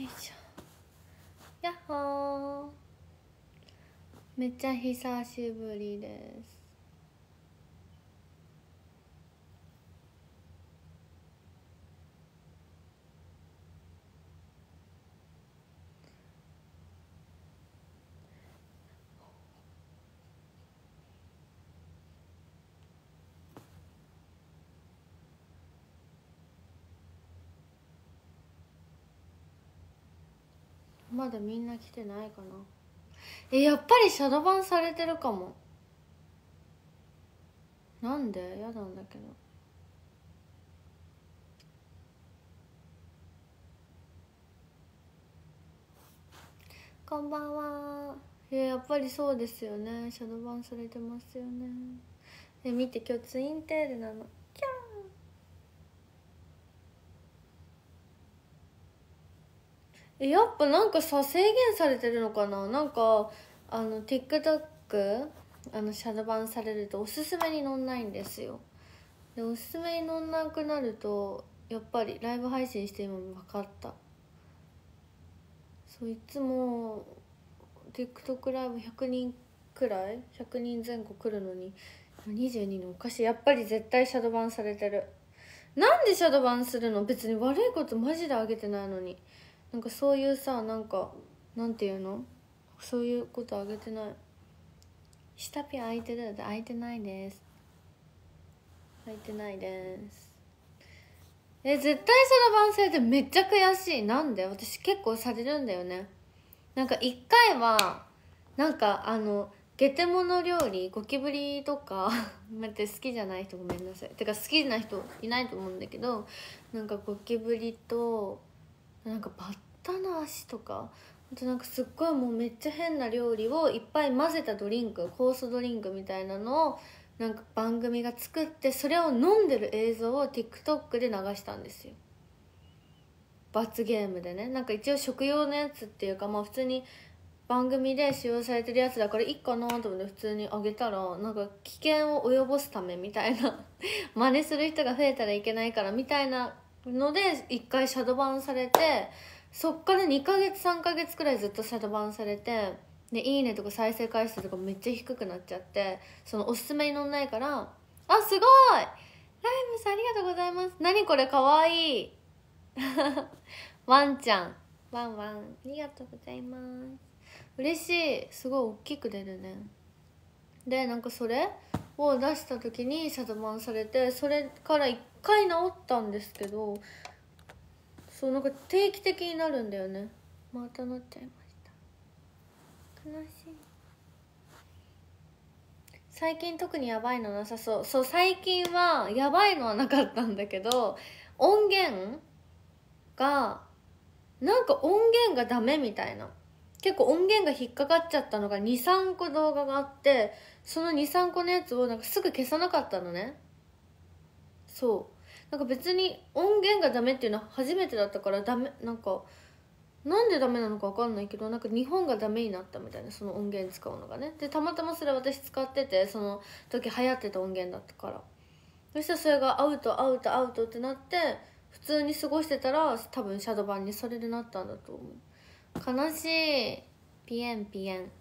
しょ。やっほー、めっちゃ久しぶりです。まだみんな来てないかな。やっぱりシャドーバンされてるかも。なんで？やなんだけど。こんばんは。やっぱりそうですよね、シャドーバンされてますよね。見て、今日ツインテールなの。キャー。やっぱなんかさ、制限されてるのかな。なんかTikTok シャドーバンされるとおすすめに載んないんですよ。でおすすめに載んなくなるとやっぱりライブ配信して今分かった。そう、いつも TikTok ライブ100人くらい100人前後来るのに22のおかしい。やっぱり絶対シャドーバンされてる。なんでシャドーバンするの？別に悪いことマジであげてないのに。なんかそういうさ、なんかなんていうの、そういうことあげてない。下ピア空いてる？空いてないです。空いてないです。絶対シャドーバンされてめっちゃ悔しい。なんで？私結構されるんだよね。なんか一回はなんかゲテモノ料理ゴキブリとか待って、好きじゃない人ごめんなさい。てか好きな人いないと思うんだけど、なんかゴキブリとなんかバッタの足とか、あとなんかすっごいもうめっちゃ変な料理をいっぱい混ぜたドリンク、コースドリンクみたいなのをなんか番組が作って、それを飲んでる映像を TikTok で流したんですよ。罰ゲームでね。なんか一応食用のやつっていうか、まあ普通に番組で使用されてるやつだからいいかなと思って普通にあげたら、なんか危険を及ぼすためみたいな真似する人が増えたらいけないからみたいなので一回シャドーバンされて、そっから2ヶ月3ヶ月くらいずっとシャドーバンされて、でいいねとか再生回数とかめっちゃ低くなっちゃって、そのおすすめに載んないから、あ、すごいライムさんありがとうございます。何これかわいいワンちゃん、ワンワンありがとうございます。嬉しい。すごい大きく出るね。でなんかそれを出した時にシャドーバンされて、それから1回治ったんですけど、そうなんか定期的になるんだよね。またなっちゃいました。悲しい。最近特にやばいのなさそう。そう、最近はやばいのはなかったんだけど、音源がなんか音源がダメみたいな、結構音源が引っかかっちゃったのが23個動画があって、その23個のやつをなんかすぐ消さなかったのね。そうなんか別に音源がダメっていうのは初めてだったからダメ、なんでダメなのか分かんないけど、なんか日本がダメになったみたいな、その音源使うのがね。でたまたまそれ私使ってて、その時流行ってた音源だったから、そしたらそれがアウトアウトアウトってなって、普通に過ごしてたら多分シャドーバンにそれでなったんだと思う。悲しい。ピエンピエン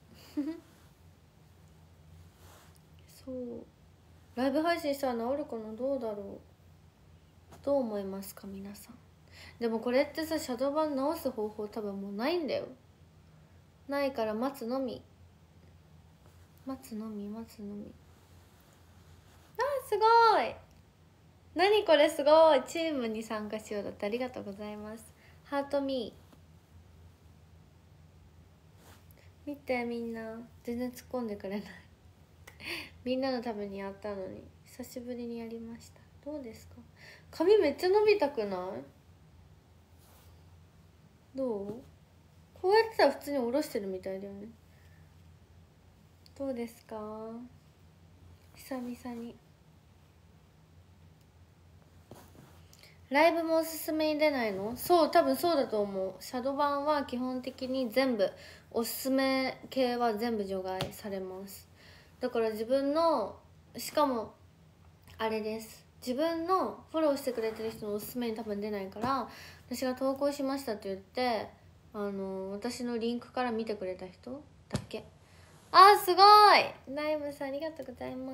そうライブ配信したら治るかな、どうだろう。どう思いますか皆さん。でもこれってさ、シャドーバン治す方法多分もうないんだよ。ないから待つのみ、待つのみ、待つのみ。あーすごい。何これすごい。チームに参加しようだってありがとうございます。ハートミー見て、みんな全然突っ込んでくれないみんなのためにやったのに久しぶりにやりました。どうですか？髪めっちゃ伸びたくない？どう？こうやってたら普通に下ろしてるみたいだよね。どうですか？久々にライブもおすすめに出ないの？そう、多分そうだと思う。シャドーバンは基本的に全部おすすめ系は全部除外されます。だから自分の、しかもあれです、 自分のフォローしてくれてる人のおすすめに多分出ないから、私が投稿しましたって言って私のリンクから見てくれた人だけ。あーすごい、ナイムさんありがとうございます。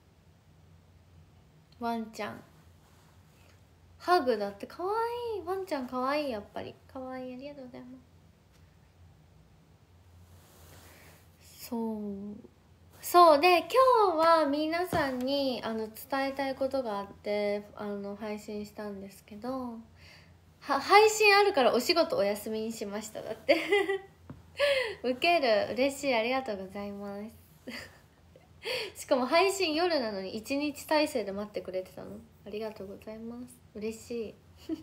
ワンちゃんハグだってかわいい。ワンちゃんかわいい、やっぱりかわいい。ありがとうございます。そうで、今日は皆さんに伝えたいことがあって配信したんですけど、配信あるからお仕事お休みにしましただってウケる、嬉しい、ありがとうございますしかも配信夜なのに1日体制で待ってくれてたの、ありがとうございます、嬉しい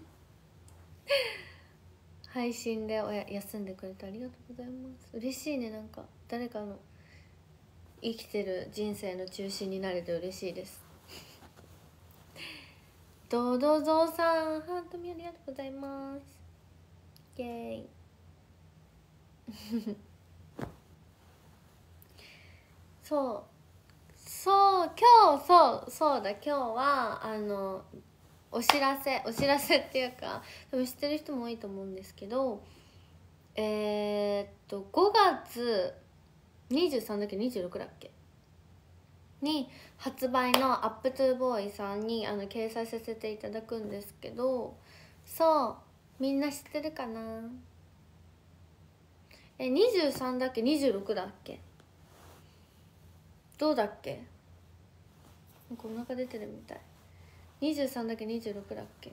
配信で休んでくれてありがとうございます。嬉しいね。なんか誰かの生きてる人生の中心になれて嬉しいですドドゾウさんハートミありがとうございます。イエーイそう今日今日はお知らせっていうか多分知ってる人も多いと思うんですけど、5月23だっけ26だっけに発売のアップトゥーボーイさんに掲載させていただくんですけど、そうみんな知ってるかな。23だっけ26だっけ、どうだっけ、なんかお腹出てるみたい。23だっけ26だっけ。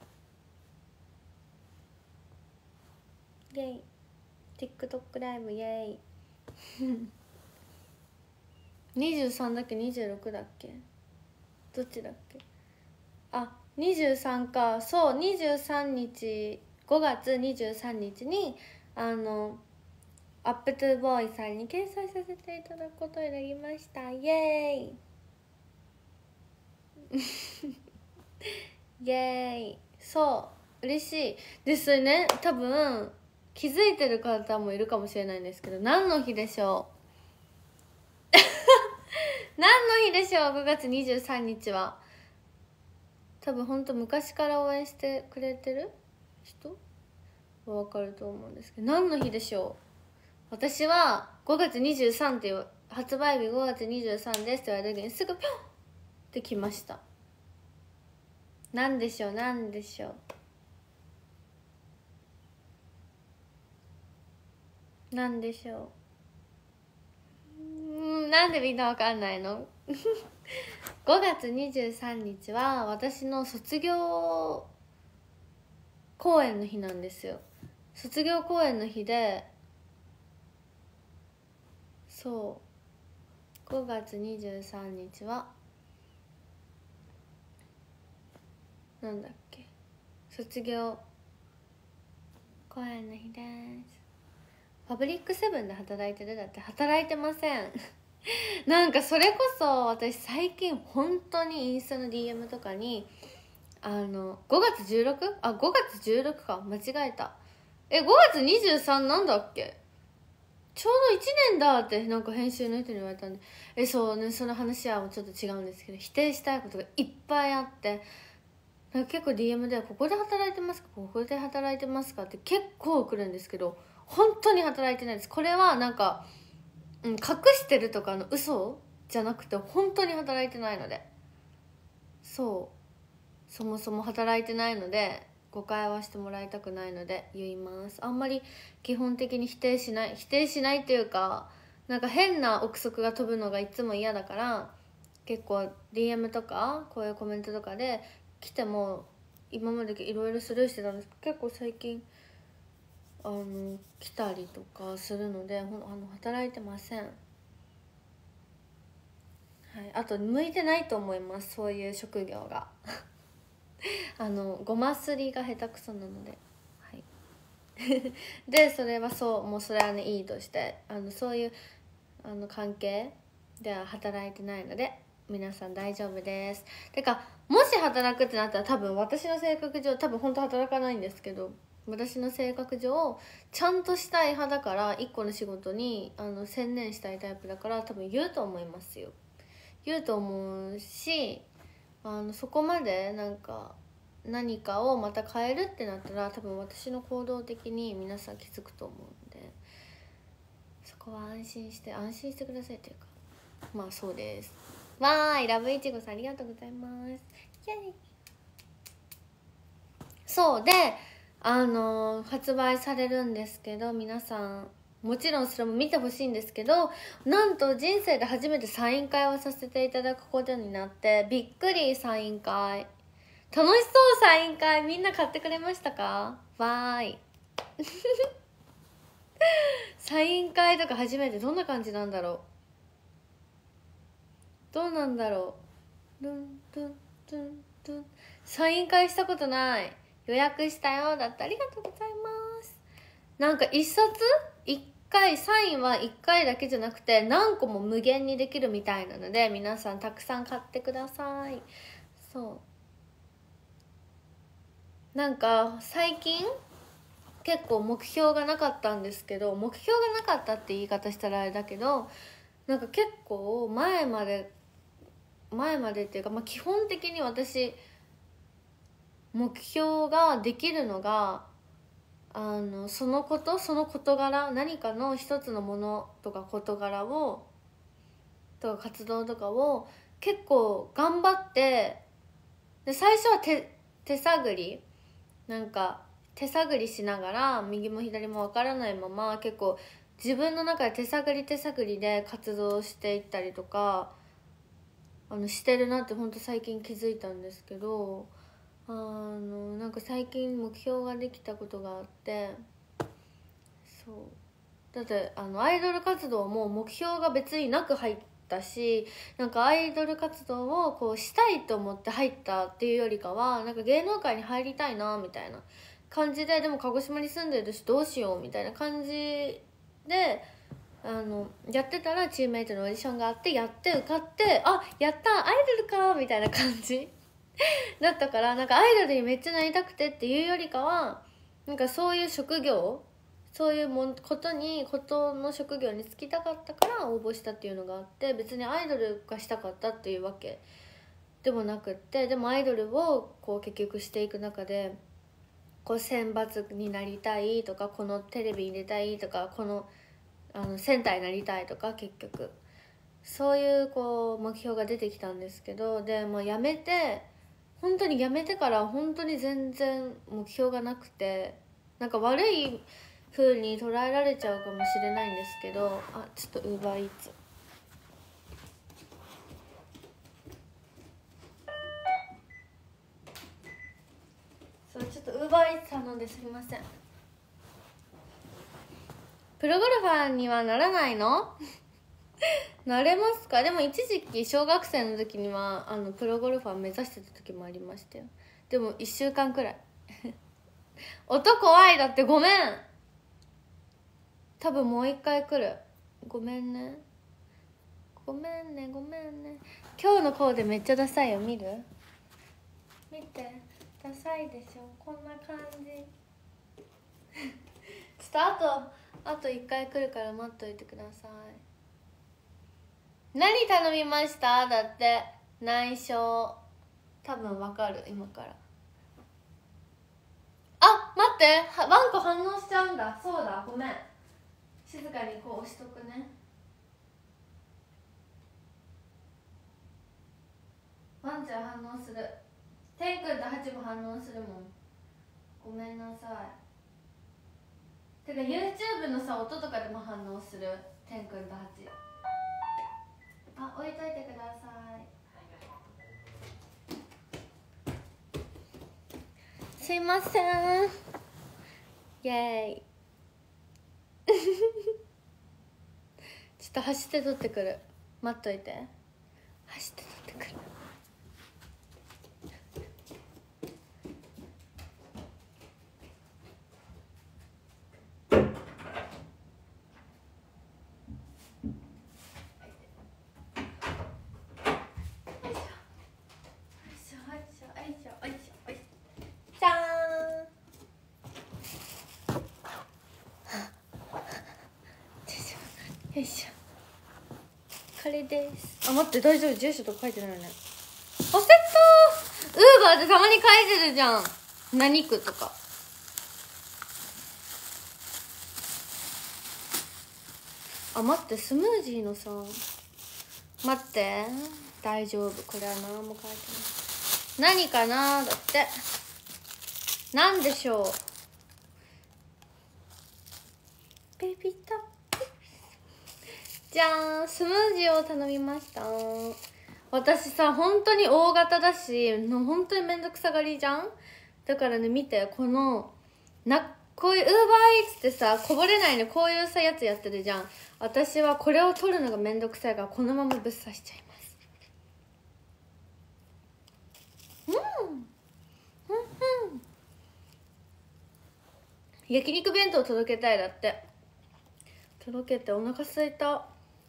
イェイ TikTok ライブイェイ23だっけ26だっけ、どっちだっけ。あ、23か。そう23日、5月23日にアップトゥーボーイさんに掲載させていただくことになりました。イエーイイエーイ。そう嬉しいですね。多分気づいてる方もいるかもしれないんですけど、何の日でしょう何の日でしょう。5月23日は多分ほんと昔から応援してくれてる人は分かると思うんですけど、何の日でしょう。私は5月23っていう発売日5月23ですって言われた時にすぐピョンってきました。何でしょう何でしょう何でしょう。なんでみんな分かんないの5月23日は私の卒業公演の日なんですよ。卒業公演の日で、そう5月23日はなんだっけ、卒業公演の日です。パブリックセブンで働いてる。だって働いてませんなんかそれこそ私最近本当にインスタの DM とかに5月 16？ あ、5月16か、間違えた。5月23なんだっけ、ちょうど1年だってなんか編集の人に言われたんで、そうね、その話はちょっと違うんですけど、否定したいことがいっぱいあって、なんか結構 DM で「ここで働いてますかここで働いてますか?」って結構来るんですけど、本当に働いてないです。これはなんか、隠してるとかの嘘じゃなくて本当に働いてないので、そもそも働いてないので誤解はしてもらいたくないので言います。あんまり基本的に否定しないっていうか、なんか変な憶測が飛ぶのがいつも嫌だから、結構 DM とかこういうコメントとかで来ても今までいろいろスルーしてたんですけど、結構最近来たりとかするので働いてません。はい、あと向いてないと思います、そういう職業がごますりが下手くそなので、はいでそれはもうそれはねいいとして、そういう関係では働いてないので皆さん大丈夫です。てかもし働くってなったら多分私の性格上多分本当働かないんですけど、私の性格上ちゃんとしたい派だから、一個の仕事に専念したいタイプだから多分言うと思いますよ。言うと思うし、 そこまでなんか何かをまた変えるってなったら多分私の行動的に皆さん気づくと思うんで、そこは安心してくださいというか、まあそうです。わーい、ラブイチゴさんありがとうございます。イエイ。そうで発売されるんですけど、皆さんもちろんそれも見てほしいんですけど、なんと人生で初めてサイン会をさせていただくことになって、びっくり。サイン会楽しそう。サイン会みんな買ってくれましたか？わーいサイン会とか初めて。どんな感じなんだろう、どうなんだろう。ルンルンルンルン。サイン会したことない。予約したよ。だってありがとうございます。なんか一冊一回、サインは1回だけじゃなくて何個も無限にできるみたいなので、皆さんたくさん買ってください。そうなんか最近結構目標がなかったんですけど、目標がなかったって言い方したらあれだけど、なんか結構前までっていうか、基本的に私目標ができるのがその事柄、何かの一つのものとか事柄をとか活動とかを結構頑張って、で最初は手探り、なんか手探りしながら右も左も分からないまま結構自分の中で手探りで活動していったりとかしてるなってほんと最近気づいたんですけど、なんか最近目標ができたことがあって、そうだってアイドル活動も目標が別になく入ったし、なんかアイドル活動をこうしたいと思って入ったっていうよりかは、なんか芸能界に入りたいなみたいな感じで、でも鹿児島に住んでるしどうしようみたいな感じでやってたらチームメイトのオーディションがあって、やって受かって、あ、やったアイドルかみたいな感じだったから、なんかアイドルにめっちゃなりたくてっていうよりかは、なんかそういう職業、そういうことの職業に就きたかったから応募したっていうのがあって、別にアイドルがしたかったっていうわけでもなくって、でもアイドルをこう結局していく中で、こう選抜になりたいとか、このテレビに出たいとか、このセンターになりたいとか、結局そういうこう目標が出てきたんですけど、でもう本当に辞めてから本当に全然目標がなくて、なんか悪い風に捉えられちゃうかもしれないんですけど、ちょっとUber EatsちょっとUber Eats頼んですみません。プロゴルファーにはならないの？なれますか？でも一時期小学生の時にはプロゴルファー目指してた時もありましたよ。でも1週間くらい音怖い。だってごめん、多分もう一回来る。ごめんね。今日のコーデめっちゃダサいよ。見て、ダサいでしょ、こんな感じちょっとあと1回来るから待っといてください。何頼みました？だって内緒。多分わかる今から。待って、ワンコ反応しちゃうんだ。そうだ、ごめん。静かにこう押しとくね。ワンちゃん反応する。天くんとハチも反応するもん。ごめんなさい。てか YouTube のさ音とかでも反応する。天くんとハチ。置いといてください。すいません。イエーイちょっと走って撮ってくる。待っといて。走って撮ってくる。じゃーん。よいしょ。これです。待って、大丈夫、住所とか書いてないよね。焦っただってたまに書いてるじゃん、何区とか。あ、待って、スムージーのさ、待って、大丈夫、これは何も書いてない。何かなだって。なんでしょう。ベビータップ。じゃーん、スムージーを頼みました。私さ、本当に大型だし、本当にめんどくさがりじゃん。だからね、見て、このこういうウーバーイーツってさ、こぼれないのこういうさやつやってるじゃん。私はこれを取るのがめんどくさいからこのままぶっ刺しちゃいます。焼肉弁当届けたい。だって届けてお腹すいた。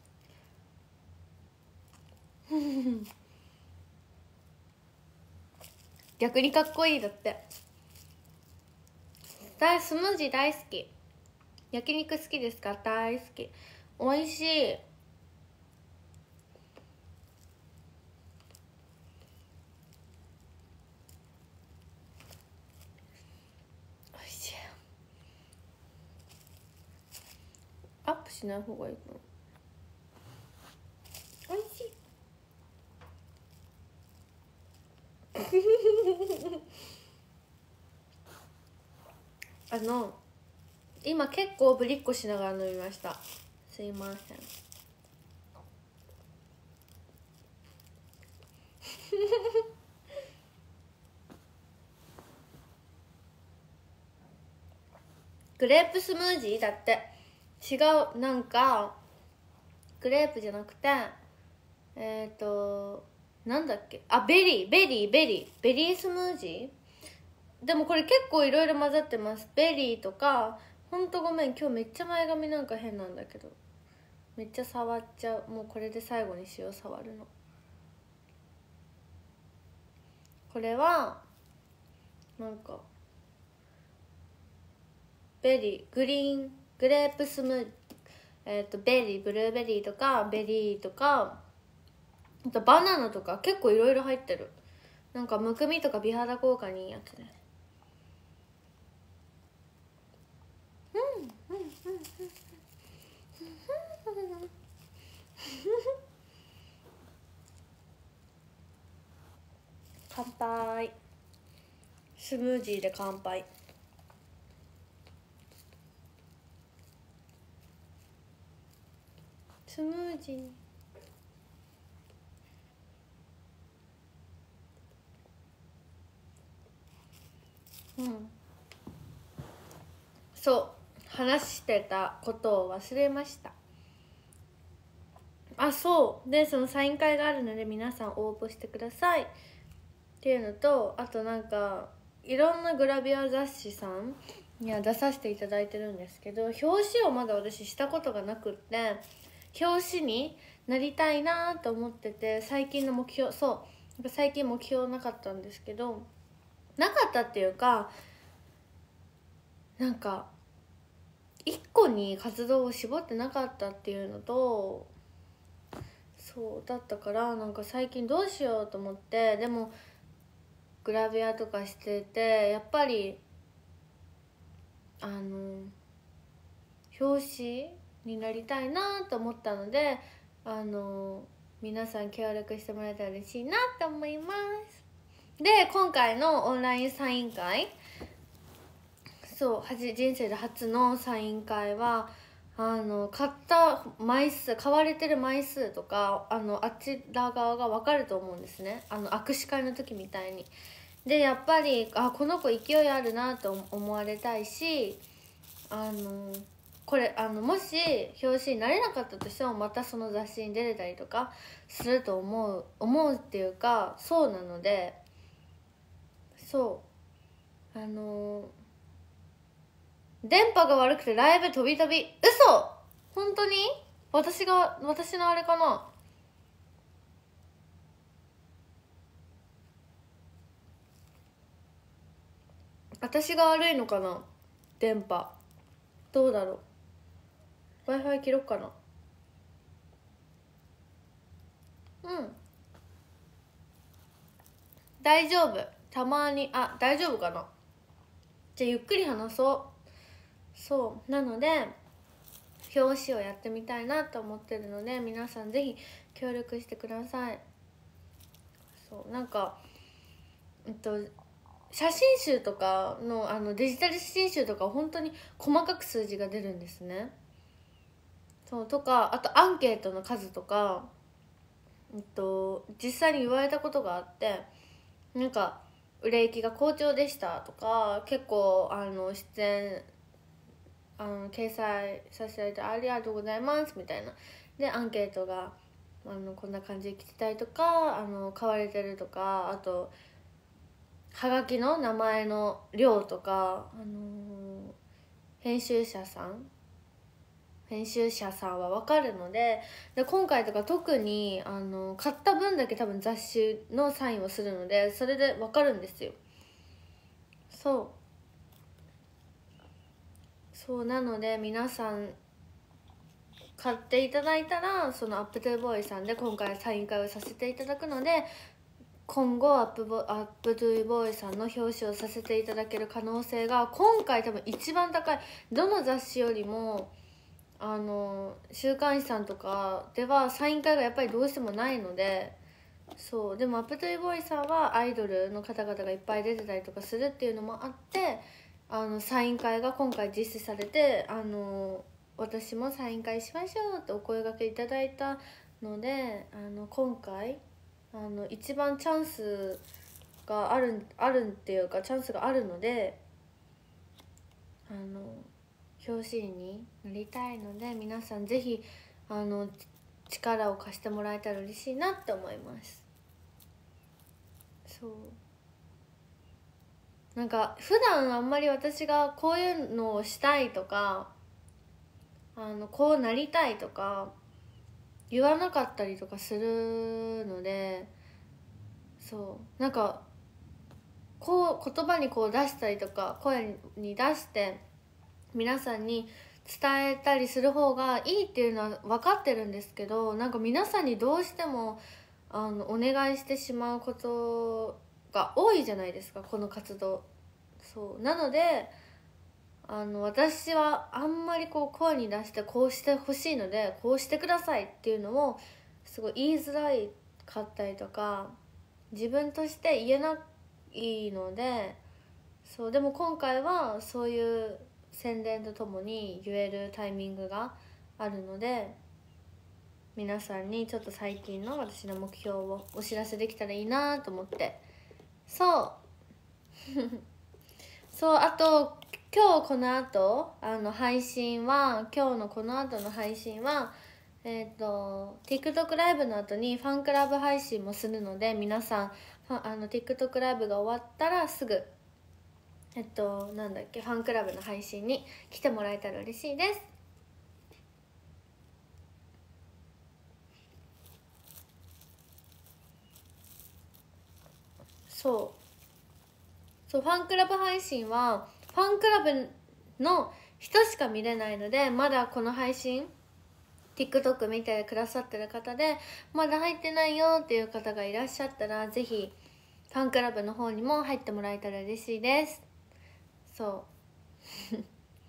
逆にかっこいい。だってスムージー大好き。焼肉好きですか？大好き。おいしい。おいしい。アップしない方がいいかな。おいしい。今結構ぶりっこしながら飲みました。すいません。グレープスムージーだって。違う、なんかグレープじゃなくてなんだっけ、あ、ベリースムージー。でもこれ結構いろいろ混ざってます。ベリーとか、ほんとごめん、今日めっちゃ前髪なんか変なんだけど、めっちゃ触っちゃう。もうこれで最後にしよう、触るの。これはなんかベリー、グレープスムージー、ベリー、ブルーベリーとかベリーとか、あとバナナとか結構いろいろ入ってる。なんかむくみとか美肌効果にいいやつね。乾杯。スムージーで乾杯。スムージー。そう、話してたことを忘れました。あ、そうで、そのサイン会があるので皆さん応募してくださいっていうのと、あとなんかいろんなグラビア雑誌さんには出させていただいてるんですけど、表紙をまだ私したことがなくって、表紙になりたいなと思ってて、最近の目標、そう最近目標なかったんですけど、なかったっていうか、なんか一個に活動を絞ってなかったっていうのと、そうだったから、なんか最近どうしようと思って。でもグラビアとかしててやっぱり表紙になりたいなと思ったので、皆さん協力してもらえたら嬉しいなと思います。で、今回のオンラインサイン会、そう人生で初のサイン会は買った枚数、買われてる枚数とかあちら側が分かると思うんですね。握手会の時みたいに。でやっぱりこの子勢いあるなと思われたいし、これもし表紙になれなかったとしてもまたその雑誌に出れたりとかすると思うっていうか、そうなので、そう電波が悪くてライブ飛び飛び。嘘？本当に？私のあれかな。私が悪いのかな。電波どうだろう。 Wi-Fi 切ろっかな。大丈夫。 たまに大丈夫かな。じゃあゆっくり話そうなので表紙をやってみたいなと思ってるので、皆さんぜひ協力してください。そうなんか写真集とかのデジタル写真集とか本当に細かく数字が出るんですね。そうとか、あとアンケートの数とか、実際に言われたことがあって、なんか売れ行きが好調でしたとか、結構出演掲載させていただいてありがとうございますみたいなで、アンケートがこんな感じで来てたりとか、買われてるとか、あとはがきの名前の量とか、編集者さんは分かるので、今回とか特に買った分だけ多分雑誌のサインをするので、それで分かるんですよ。そうなので、皆さん買っていただいたら、そのアップトゥーボーイさんで今回サイン会をさせていただくので、今後アップトゥーボーイさんの表紙をさせていただける可能性が今回多分一番高い。どの雑誌よりも週刊誌さんとかではサイン会がやっぱりどうしてもないので、そうでもアップトゥーボーイさんはアイドルの方々がいっぱい出てたりとかするっていうのもあって、サイン会が今回実施されて、私もサイン会しましょうってお声掛けいただいたので、今回一番チャンスがあるっていうか、チャンスがあるので表紙になりたいので、皆さんぜひ力を貸してもらえたら嬉しいなって思います。そうなんか普段あんまり私がこういうのをしたいとかこうなりたいとか言わなかったりとかするので、そうなんかこう言葉にこう出したりとか声に出して皆さんに伝えたりする方がいいっていうのは分かってるんですけど、なんか皆さんにどうしてもお願いしてしまうことが多いじゃないですか、この活動。そうなので私はあんまりこう声に出してこうしてほしいのでこうしてくださいっていうのをすごい言いづらかったりとか自分として言えないので、そうでも今回はそういう宣伝とともに言えるタイミングがあるので、皆さんにちょっと最近の私の目標をお知らせできたらいいなと思って。そうあと今日この後配信は今日のこの後の配信はTikTok ライブの後にファンクラブ配信もするので、皆さんTikTok ライブが終わったらすぐなんだっけファンクラブの配信に来てもらえたら嬉しいです。そうファンクラブ配信はファンクラブの人しか見れないので、まだこの配信 TikTok 見てくださってる方でまだ入ってないよっていう方がいらっしゃったら、ぜひファンクラブの方にも入ってもらえたら嬉しいです。そう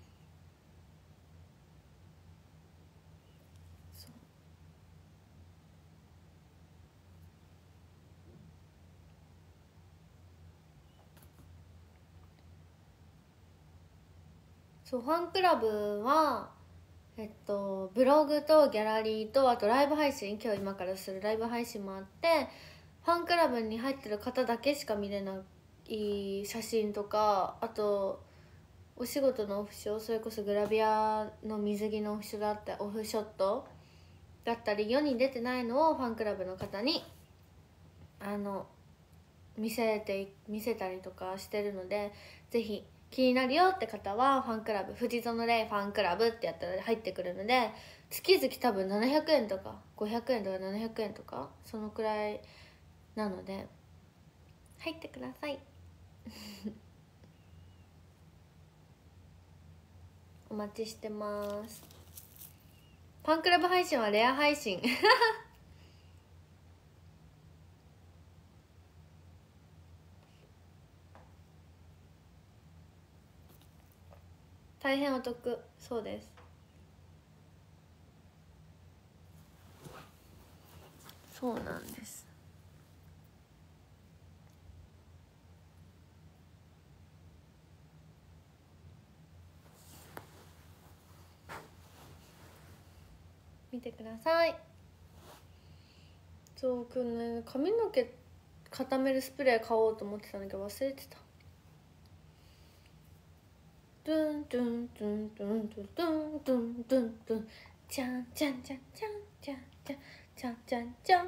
ファンクラブはブログとギャラリーとあとライブ配信、今日今からするライブ配信もあって、ファンクラブに入ってる方だけしか見れない写真とか、あとお仕事のオフショー、それこそグラビアの水着のオフショットだったり世に出てないのをファンクラブの方に見せたりとかしてるので、ぜひ気になるよって方はファンクラブ藤園レイファンクラブってやったら入ってくるので、月々多分700円とか500円とか700円とかそのくらいなので入ってくださいお待ちしてます。ファンクラブ配信はレア配信大変お得。そうです。そうなんです。見てください。そう今日ね、髪の毛固めるスプレー買おうと思ってたんだけど忘れてた。ドゥンドゥンドゥンドゥンドゥンドゥンドゥンドゥンドゥン、じゃんじゃんじゃんじゃんじゃんじゃんじゃんじゃんじゃん。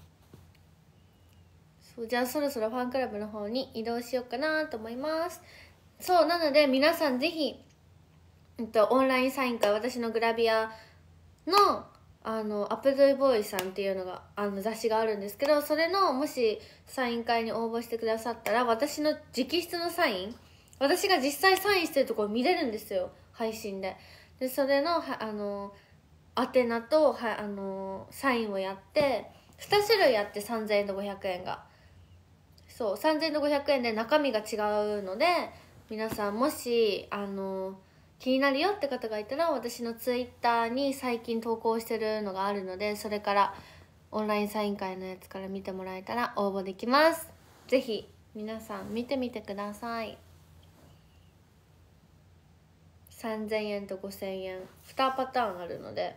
そう、じゃあそろそろファンクラブの方に移動しようかなと思います。そうなので皆さんぜひ、オンラインサイン会、私のグラビアのアップドゥイボーイさんっていうのが雑誌があるんですけど、それのもしサイン会に応募してくださったら、私の直筆のサイン、私が実際サインしてるところ見れるんですよ、配信で。でそれの宛名とサインをやって、2種類あって3000円と500円が、そう3000円と500円で中身が違うので、皆さんもし気になるよって方がいたら、私のツイッターに最近投稿してるのがあるので、それからオンラインサイン会のやつから見てもらえたら応募できます。ぜひ皆さん見てみてください。3000円と5000円2パターンあるので、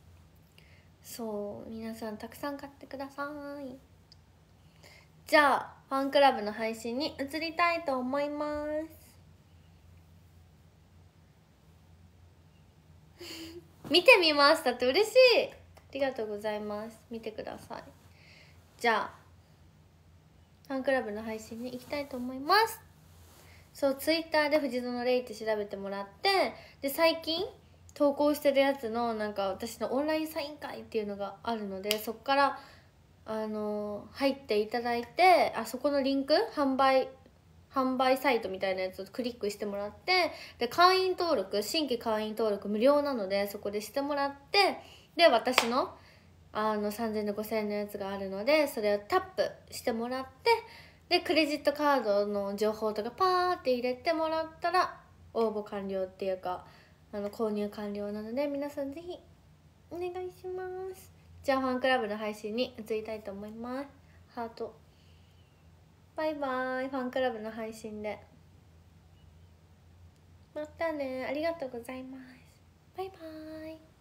そう皆さんたくさん買ってください。じゃあファンクラブの配信に移りたいと思います見てみます。だって嬉しい。ありがとうございます。見てください。じゃあファンクラブの配信に行きたいと思います。そうツイッターで藤園レイって調べてもらって、で最近投稿してるやつのなんか私のオンラインサイン会っていうのがあるので、そこから入っていただいて、そこのリンク、販売サイトみたいなやつをクリックしてもらって、で会員登録、新規会員登録無料なのでそこでしてもらって、で私の3000円と5000円のやつがあるので、それをタップしてもらって、でクレジットカードの情報とかパーって入れてもらったら応募完了っていうか購入完了なので、皆さんぜひお願いします。じゃあファンクラブの配信に移りたいと思います。ハート。バイバイ。ファンクラブの配信でまたね。ありがとうございます。バイバイ。